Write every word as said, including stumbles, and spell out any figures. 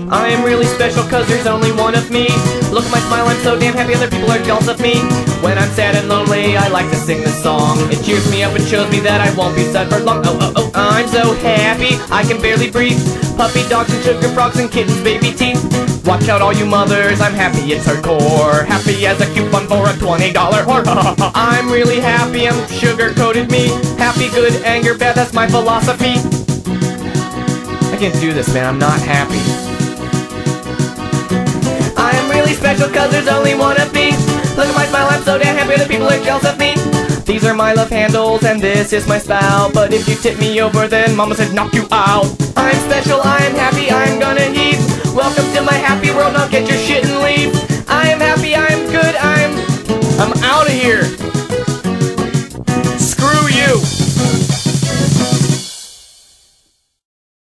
I am really special cause there's only one of me. Look at my smile, I'm so damn happy other people are jealous of me. When I'm sad and lonely, I like to sing this song. It cheers me up and shows me that I won't be sad for long. Oh, oh, oh, I'm so happy, I can barely breathe. Puppy dogs and sugar frogs and kittens, baby teeth. Watch out all you mothers, I'm happy, it's hardcore. Happy as a coupon for a twenty dollar whore. I'm really happy, I'm sugar-coated me. Happy, good, anger, bad, that's my philosophy. I can't do this, man, I'm not happy. I am really special cause there's only one of me. Look at my smile, I'm so damn happy that people are jealous of me. These are my love handles and this is my spout. But if you tip me over then mama said knock you out. I'm special,